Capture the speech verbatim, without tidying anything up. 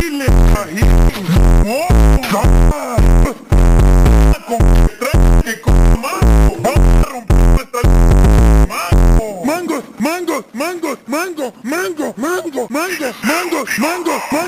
chile, ají, mojo, con que trae que con mango, vamos a romper esta mango, mango, mango, mango, mango, mango, mango, mango, mango, mango.